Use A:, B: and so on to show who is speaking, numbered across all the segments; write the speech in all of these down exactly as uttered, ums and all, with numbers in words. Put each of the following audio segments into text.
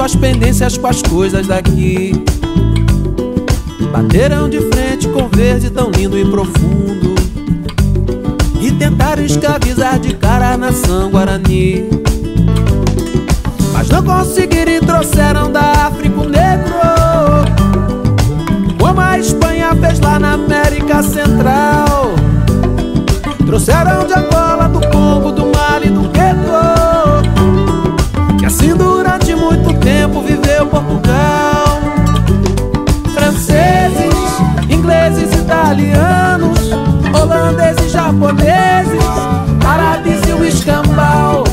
A: suas pendências com as coisas daqui. Bateram de frente com verde tão lindo e profundo e tentaram escravizar de cara a nação Guarani. Mas não conseguiram e trouxeram da África o negro, como a Espanha fez lá na América Central. Trouxeram de Angola, do Congo, do Mali, do Queto, que assim durante muito tempo viveu Portugal. Franceses, ingleses, italianos, holandeses, japoneses, árabes e o escambau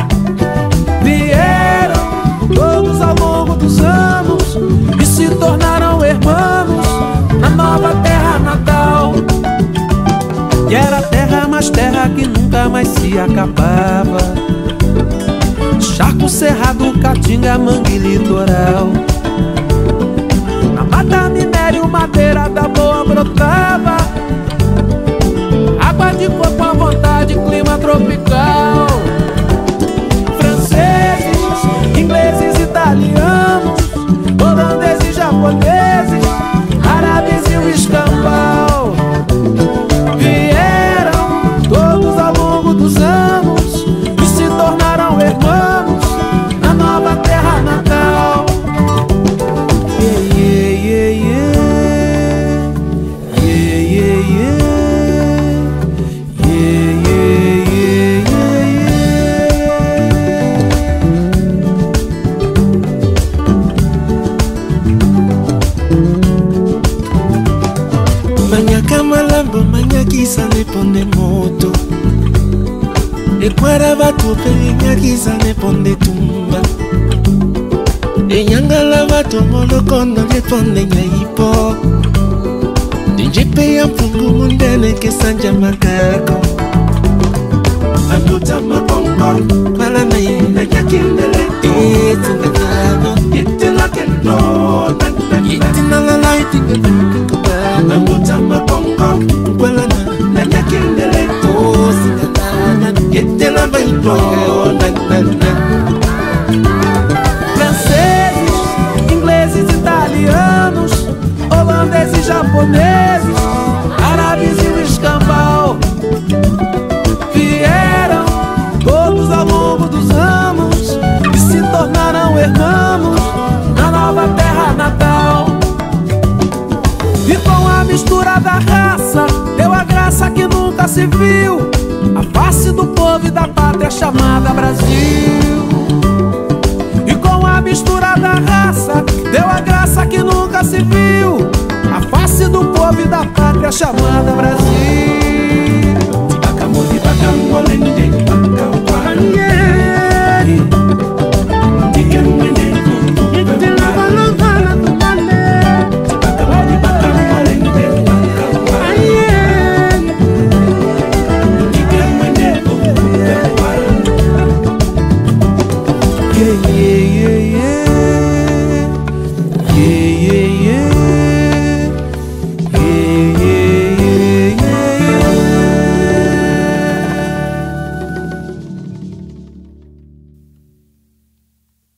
A: vieram todos ao longo dos anos e se tornaram irmãos na nova terra natal. E era terra, mas terra que nunca mais se acabava. Charco, cerrado, caatinga, mangue e litoral. Na mata, minério, madeira da boa brotava. Água de coco à vontade, clima tropical. Franceses, ingleses, italianos, holandeses, japoneses, árabes e o escambau vieram todos ao longo dos anos e se tornaram irmãos na nova terra natal. Yeah, yeah, yeah, yeah. Yeah, yeah, yeah. Yeah, yeah, yeah, yeah.
B: Manyaka malambo, manyakisa neponde moto. Ekwara batu peli nyakisa neponde tumba. Enyangala batu molokondo neponde nyaipo. Dinjipe ya mfungu mundene kesanja makako. Aluta mabongo kwala na ye na yakindele. Eti ngakano eti lakendo. Eti nalalai tingebe. Aluta mabongo kwala na yakindele. Osi ngakana eti la baito.
A: Franceses, ingleses, italianos, holandeses, japoneses, árabes e o escambau vieram todos ao longo dos anos e se tornaram irmãos na nova terra natal. E com a mistura da raça deu a graça que nunca se viu, a face do povo e da pátria chamada Brasil. E com a mistura da raça deu a graça que nunca se viu, a face do povo e da pátria chamada Brasil. Yeah, yeah, yeah, yeah.